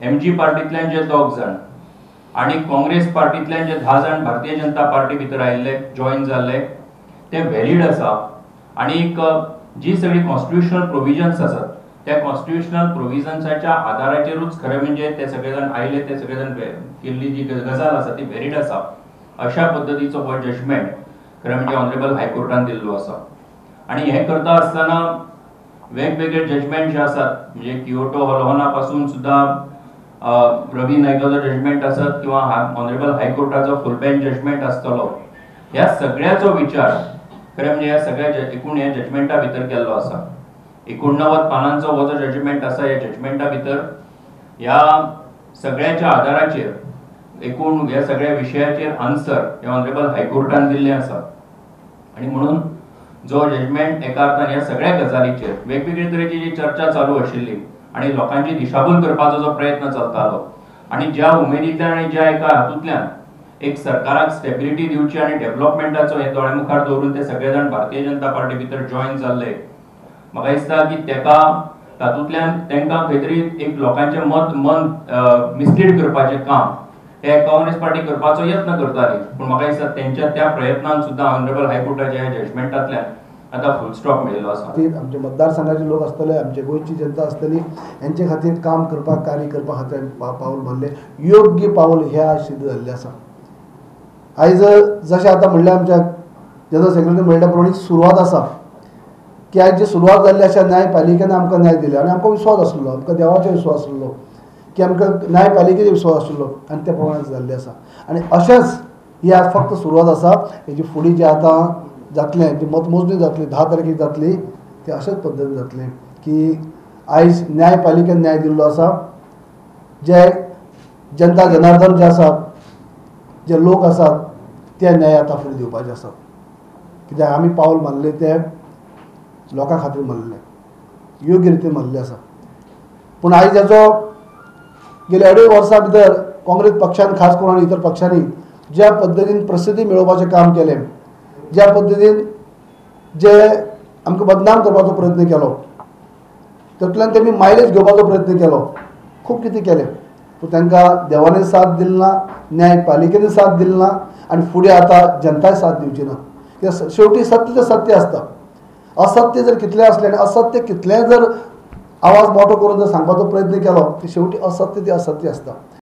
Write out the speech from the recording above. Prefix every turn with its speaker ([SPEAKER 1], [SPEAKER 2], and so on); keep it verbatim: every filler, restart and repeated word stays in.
[SPEAKER 1] MG पार्टींतल्यान जे दोग जाण आणि काँग्रेस पार्टींतल्यान जे धा जाण भारतीय जनता पार्टी भितर आयिल्ले जॉईन जाल्ले ते व्हॅलिड आसा आणि जी सगळी कॉन्स्टिट्युशनल प्रोविजन्स आसात त्या कॉन्स्टिट्युशनल प्रोविजन्साच्या आधाराचेरूच खरें म्हणजे ते सगळे जाण आयले ते सगळे जाण केल्ली जी गजाल आसा ती व्हॅलिड आसा अशा पद्दतीचो हो जजमेंट खरें म्हणजे ऑनरेबल हायकोर्टान दिल्लो आसा। आणि हे करता आसतना वेगवेगळे जजमेंट जे आसात म्हणजे कियोटो हॉलोना पासून सुद्धा रवी नायकाचो जजमेंट आसत किंवा ऑनरेबल हायकोर्टाचो फुल बेंच जजमेंट आसतलो ह्या सगळ्याचो विचार खरें म्हणजे ह्या सगळ्या एकूण ह्या जजमेंटा भितर केल्लो आसा। एकोणनव्वद पानांचो हो जो जजमेंट आसा ह्या जजमेंटा भितर ह्या सगळ्याच्या आधाराचेर एकूण ह्या सगळ्या विशयाचेर आन्सर हे ऑनरेबल हायकोर्टान दिल्ले आसा आणि म्हणून जो जजमेंट एका अर्थान ह्या सगळ्या गजालीचेर वेगवेगळे तरेची जी चर्चा चालू आशिल्ली आणि लोकांची दिशाभूल करपाचो जो प्रयत्न चलतालो आणि ज्या उमेदींतल्यान आणि ज्या एका हातूंतल्यान एक सरकाराक स्टेबिलिटी दिवची आणि डेव्हलपमेंटाचो हे दोळे मुखार दवरून ते सगळे जाण भारतीय जनता पार्टी भितर जॉईन जाल्ले म्हाका दिसता की तेका तातूंतल्यान तांकां खंय तरी एक लोकांचें मत मन मिसलीड करपाचें काम हे काँग्रेस पार्टी करपाचो यत्न करताली पूण म्हाका दिसता तेंच्या त्या प्रयत्नांक सुद्दां ऑनरेबल हायकोर्टाच्या ह्या जजमेंटांतल्यान आतां फुल स्टॉप मेळिल्लो आसा।
[SPEAKER 2] आमचे मतदारसंघाचे लोक आसतले आमचे गोंयची जनता आसतली हेंचे खातीर काम करपाक कार्य करपा खातीर पावल मारले योग्य पावल ह्या सिद्ध जाल्लें आसा। आयज जशें आतां म्हणलें आमच्या जनरल सेक्रेटरी म्हणल्या प्रमाणे सुरवात आसा की आयज जी सुरवात जाल्ली आसा न्यायपालिकेन आमकां न्याय दिले आनी आमकां विश्वास आसलो आमकां देवाचो विश्वास आसलो की आमकां न्यायपालिकेचो विश्वास आसलो आनी त्या प्रमाणे जाल्लें आसा आनी अशेंच ही आज फक्त सुरवात आसा हेजी फुडें जें आतां जातलें जी मतमोजणी जातली धा तारखेक जातली ती अशेच पद्दतीन जातली की आयज न्यायपालिकेन न्याय दिल्लो आसा जे जनता जनार्दन जे आसात जे लोक आसात ते न्याय आतां फुडें दिवपाचे आसात कित्याक आमी पावल मारले ते लोकां खातीर मारले योग्य रितीन मारले आसा। पूण आयज हाचो गेल्या अडेज वर्सां भितर काँग्रेस पक्षान खास करून आनी इतर पक्षांनी ज्या पद्दतीन प्रसिद्धी मेळोवपाचें काम केलें ज्या पद्दतीन जे आमकां बदनाम करपाचो प्रयत्न केलो तातूंतल्यान तेमी मायलेज घेवपाचो प्रयत्न केलो खूब कितें केलें पूण तांकां देवानय साथ दिली ना न्यायपालिकेन साथ दिली ना आनी फुडें आतां जनताय साथ दिवची ना कित्याक शेवटी सत्य तें सत्य आसता। असत्य जर कितलें असलें आनी असत्य कितलेंय जर आवाज मोठो करून जर सांगपाचो प्रयत्न केलो की शेवटी असत्य ते असत्य आसता।